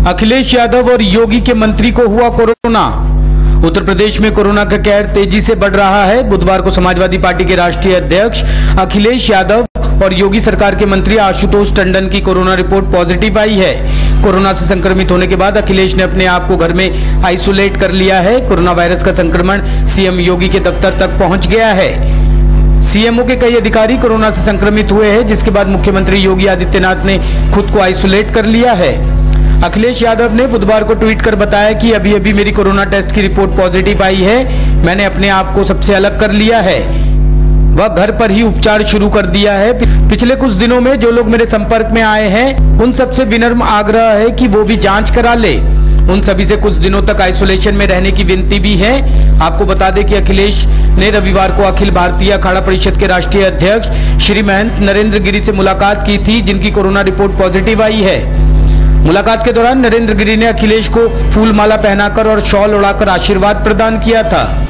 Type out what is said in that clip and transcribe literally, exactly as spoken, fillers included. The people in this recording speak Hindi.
अखिलेश यादव और योगी के मंत्री को हुआ कोरोना। उत्तर प्रदेश में कोरोना का कहर तेजी से बढ़ रहा है। बुधवार को समाजवादी पार्टी के राष्ट्रीय अध्यक्ष अखिलेश यादव और योगी सरकार के मंत्री आशुतोष टंडन की कोरोना रिपोर्ट पॉजिटिव आई है। कोरोना से संक्रमित होने के बाद अखिलेश ने अपने आप को घर में आइसोलेट कर लिया है। कोरोना वायरस का संक्रमण सीएम योगी के दफ्तर तक पहुंच गया है। सीएमओ के कई अधिकारी कोरोना से संक्रमित हुए हैं, जिसके बाद मुख्यमंत्री योगी आदित्यनाथ ने खुद को आइसोलेट कर लिया है। अखिलेश यादव ने बुधवार को ट्वीट कर बताया कि अभी अभी मेरी कोरोना टेस्ट की रिपोर्ट पॉजिटिव आई है। मैंने अपने आप को सबसे अलग कर लिया है। वह घर पर ही उपचार शुरू कर दिया है। पिछले कुछ दिनों में जो लोग मेरे संपर्क में आए हैं, उन सबसे विनम्र आग्रह है कि वो भी जांच करा ले। उन सभी से कुछ दिनों तक आइसोलेशन में रहने की विनती भी है। आपको बता दें कि अखिलेश ने रविवार को अखिल भारतीय अखाड़ा परिषद के राष्ट्रीय अध्यक्ष श्री महंत नरेंद्र गिरी से मुलाकात की थी, जिनकी कोरोना रिपोर्ट पॉजिटिव आई है। मुलाकात के दौरान नरेंद्र गिरी ने अखिलेश को फूल माला पहनाकर और शॉल उड़ाकर आशीर्वाद प्रदान किया था।